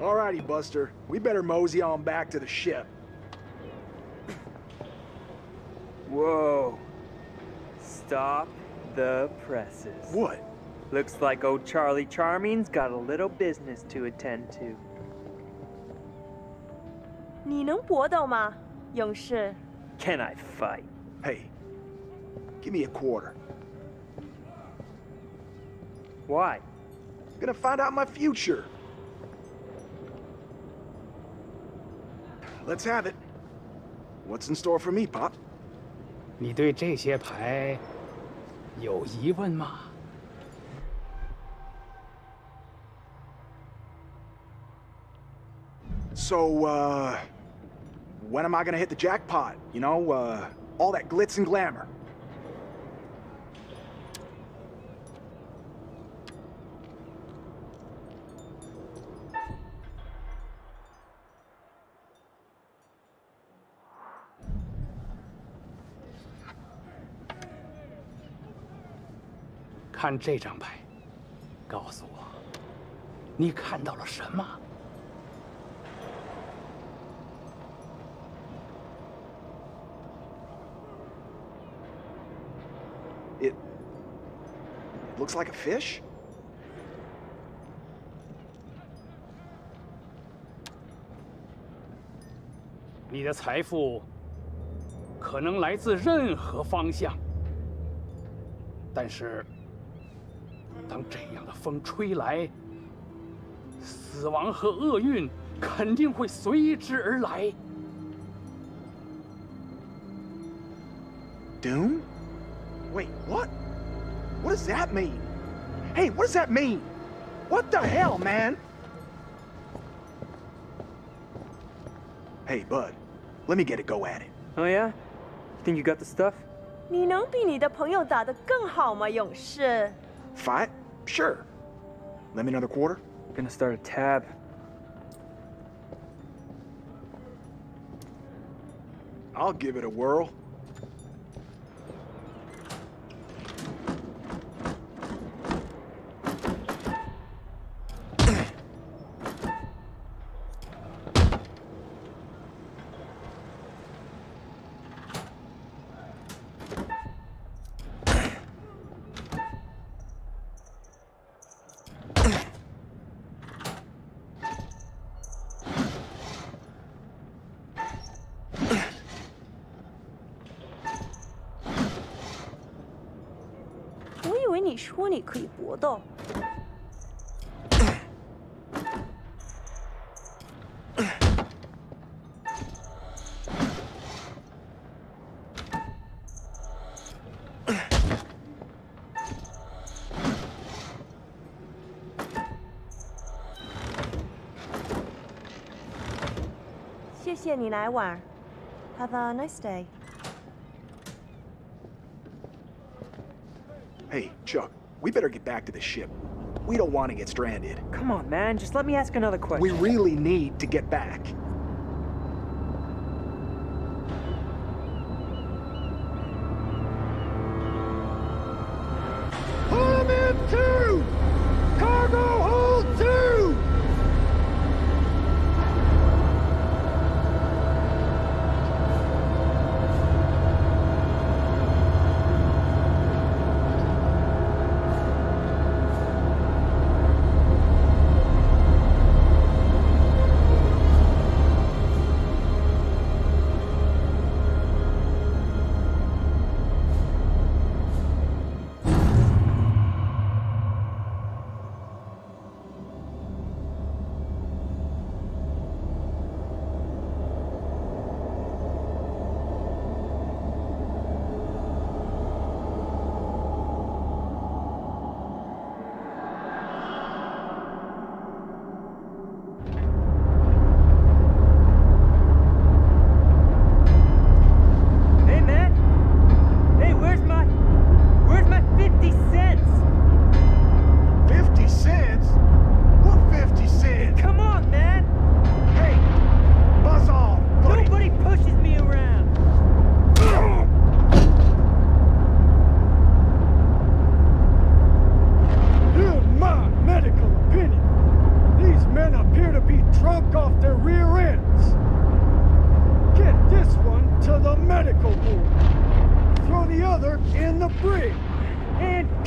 Alrighty, Buster. We better mosey on back to the ship. Whoa. Stop the presses. What? Looks like old Charlie Charming's got a little business to attend to. 你能搏斗吗，勇士？ Can I fight? Hey, give me a quarter. Why? Gonna find out my future. Let's have it. What's in store for me, Pop? 你对这些牌有疑问吗？ So, when am I gonna hit the jackpot? You know, all that glitz and glamour. "看这张牌，告诉我，你看到了什么？" It looks like a fish? 你的财富可能来自任何方向，但是当这样的风吹来，死亡和厄运肯定会随之而来。 Doom? Wait, what? What does that mean? Hey, what does that mean? What the hell, man? Hey, bud, let me get a go at it. Oh yeah? You think you got the stuff? 你能比你的朋友打得更好吗，勇士？ Fight? Sure. Let me another quarter? Gonna start a tab. I'll give it a whirl. 我以为你说你可以搏斗。谢谢你来玩。Have a nice day. Hey, Chuck, we better get back to the ship. We don't want to get stranded. Come on, man. Just let me ask another question. We really need to get back. Pull 'em in two! Cargo hold two!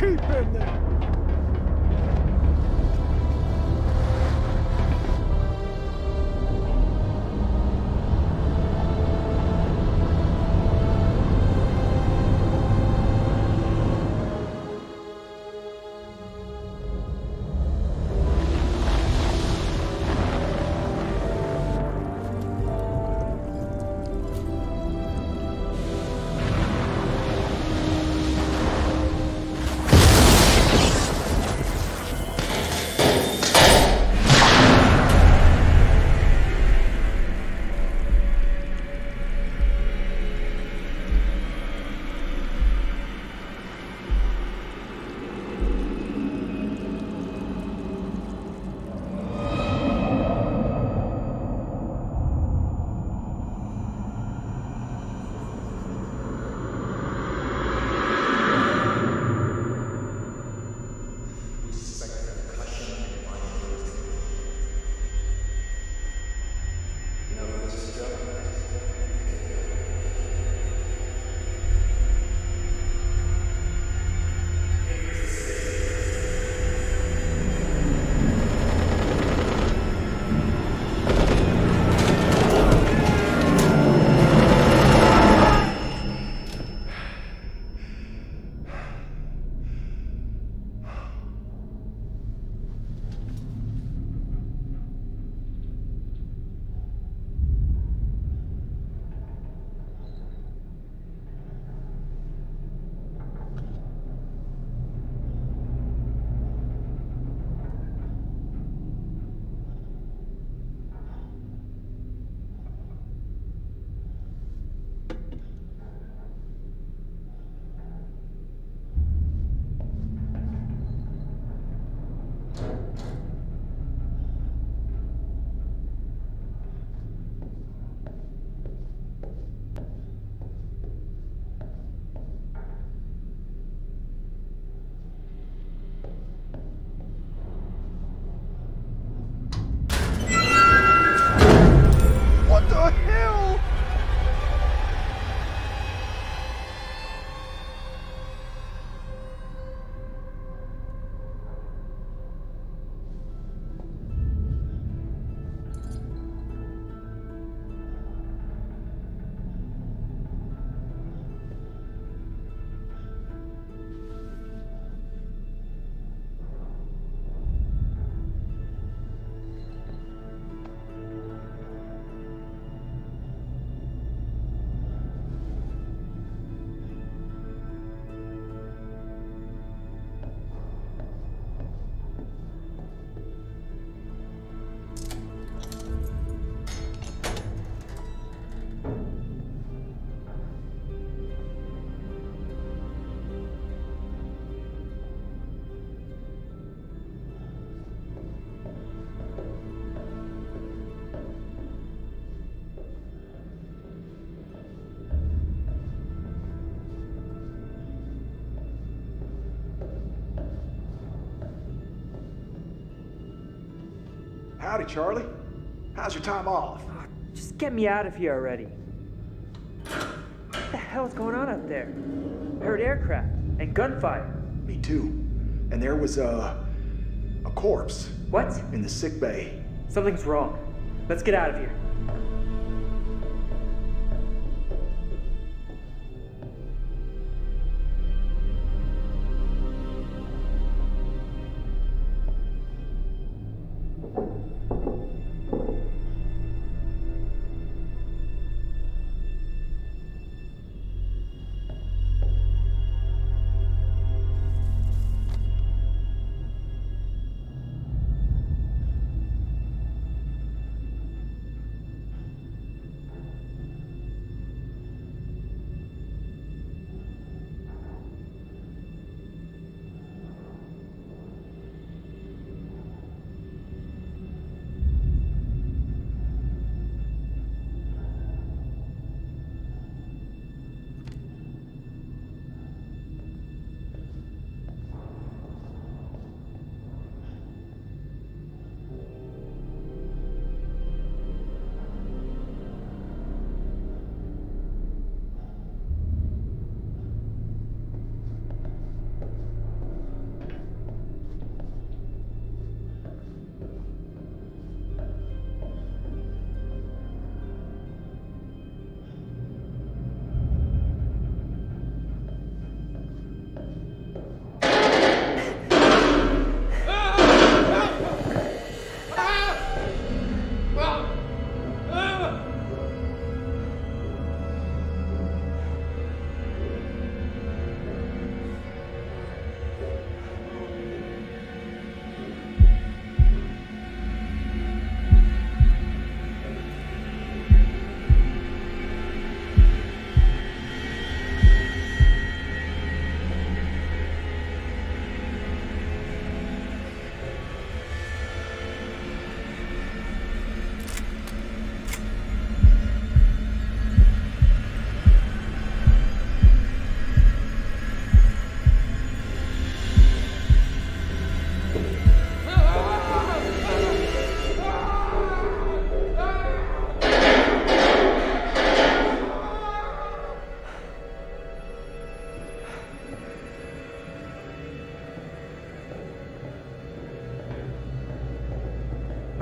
Keep in there! Howdy, Charlie. How's your time off? Oh, just get me out of here already. What the hell's going on up there? I heard aircraft and gunfire. Me too. And there was a corpse. What? In the sick bay. Something's wrong. Let's get out of here.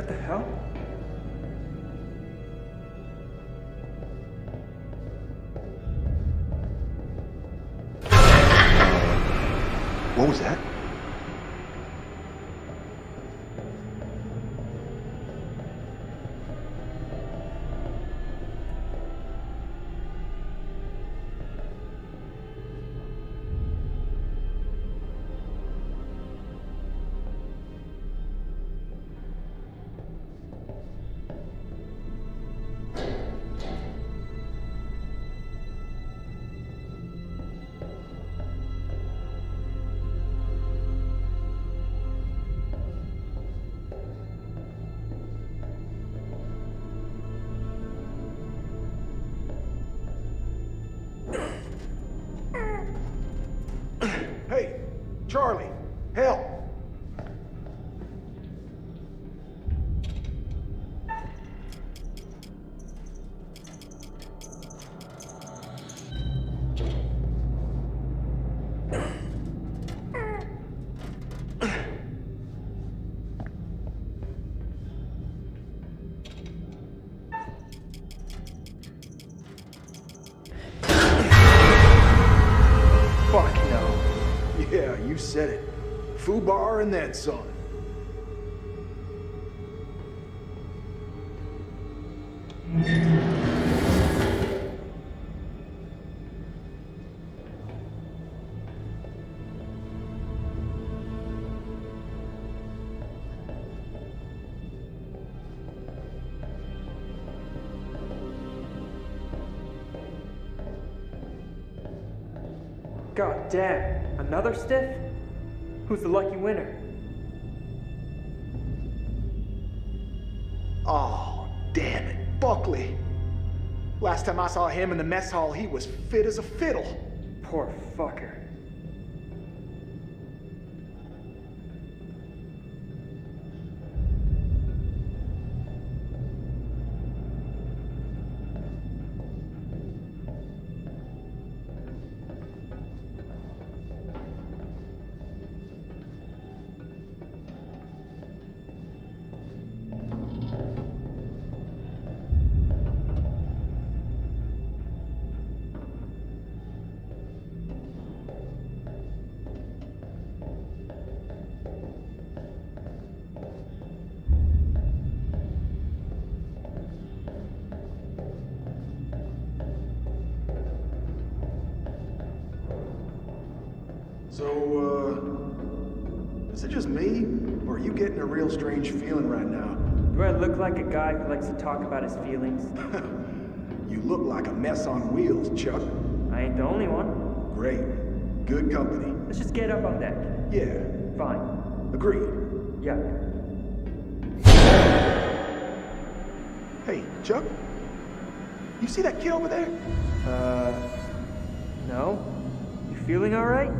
the hell? What was that? Hey, Charlie, help! Fuck no. Yeah, you said it. Foobar and then some. God damn, another stiff? Who's the lucky winner? Oh, damn it, Buckley. Last time I saw him in the mess hall, he was fit as a fiddle. Poor fucker. So, is it just me, or are you getting a real strange feeling right now? Do I look like a guy who likes to talk about his feelings? You look like a mess on wheels, Chuck. I ain't the only one. Great. Good company. Let's just get up on deck. Yeah. Fine. Agreed. Yuck. Hey, Chuck? You see that kid over there? No? You feeling alright?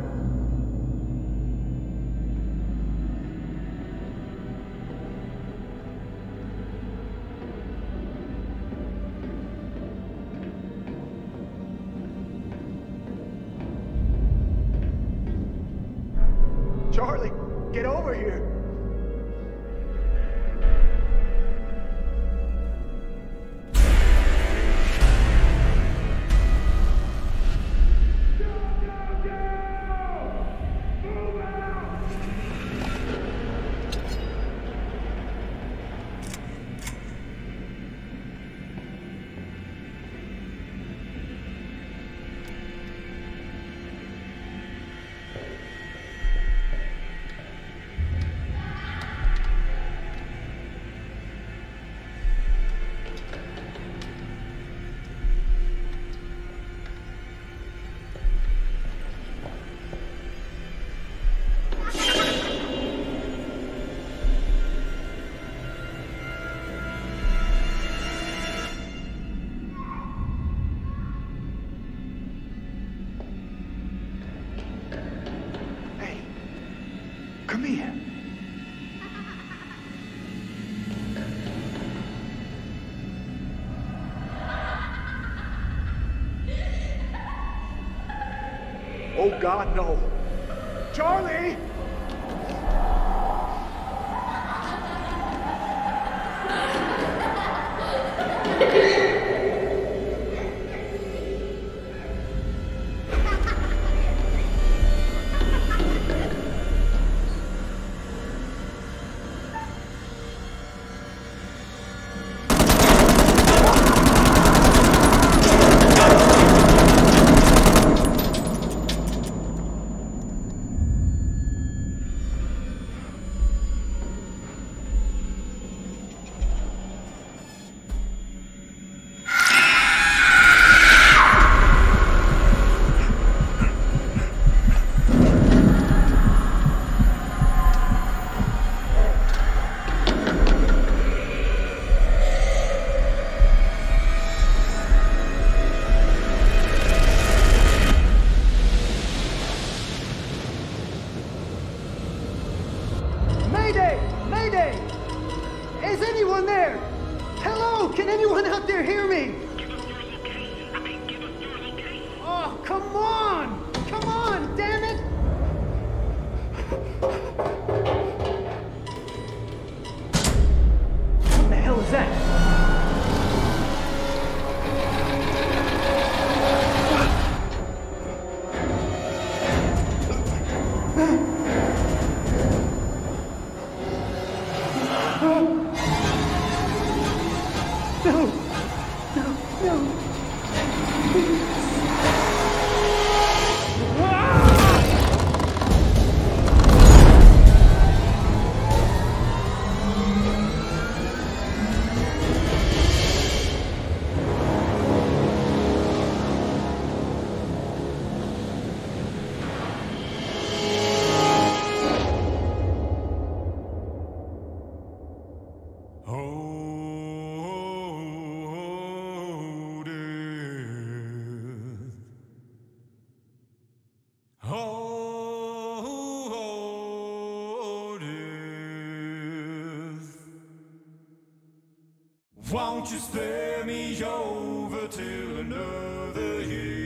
Charlie, get over here. Come here. Oh, God, no. Charlie! Mayday! Mayday! Is anyone there? Hello? Can anyone out there hear me? Oh, come on! Come on, damn it! What the hell is that? Won't you spare me over till another year?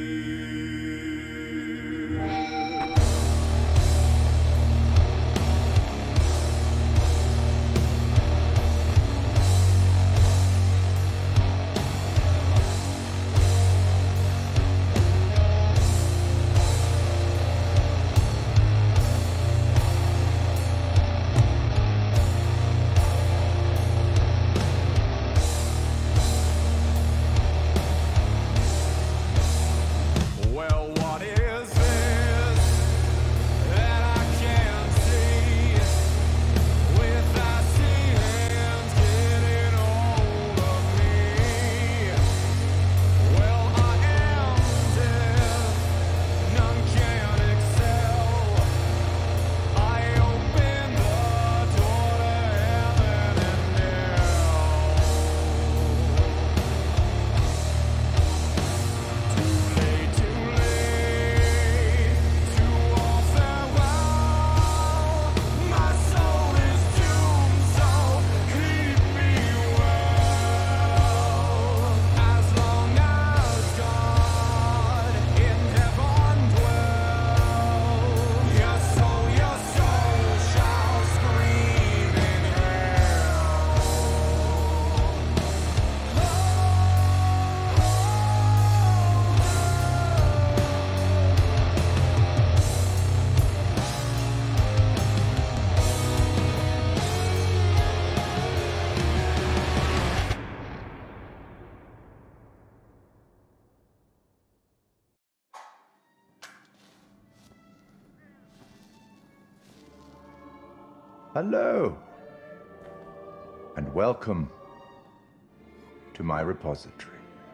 Hello, and welcome to my repository.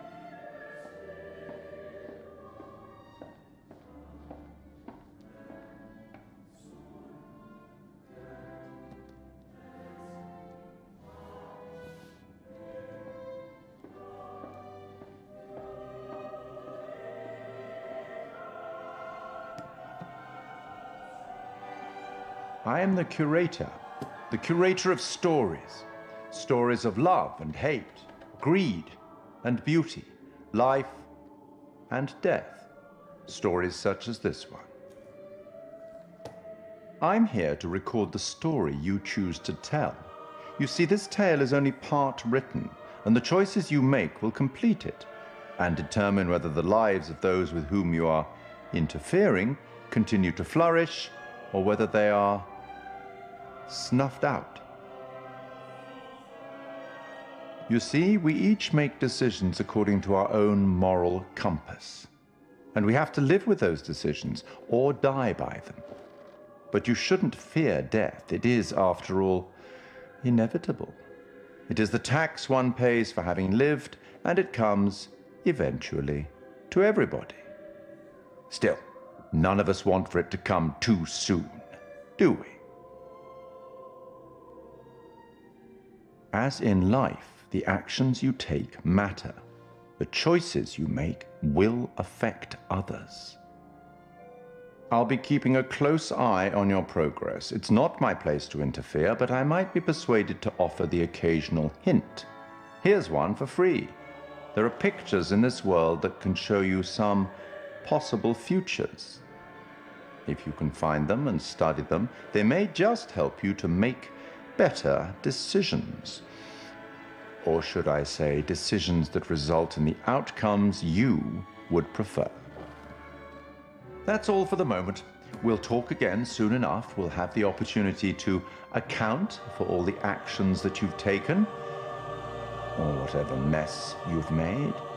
I am the Curator of stories. Stories of love and hate, greed and beauty, life and death. Stories such as this one. I'm here to record the story you choose to tell. You see, this tale is only part written, and the choices you make will complete it and determine whether the lives of those with whom you are interfering continue to flourish or whether they are snuffed out. You see, we each make decisions according to our own moral compass. And we have to live with those decisions or die by them. But you shouldn't fear death. It is, after all, inevitable. It is the tax one pays for having lived, and it comes, eventually, to everybody. Still, none of us want for it to come too soon, do we? As in life, the actions you take matter. The choices you make will affect others. I'll be keeping a close eye on your progress. It's not my place to interfere, but I might be persuaded to offer the occasional hint. Here's one for free. There are pictures in this world that can show you some possible futures. If you can find them and study them, they may just help you to make better decisions. Or should I say, decisions that result in the outcomes you would prefer. That's all for the moment. We'll talk again soon enough. We'll have the opportunity to account for all the actions that you've taken, or whatever mess you've made.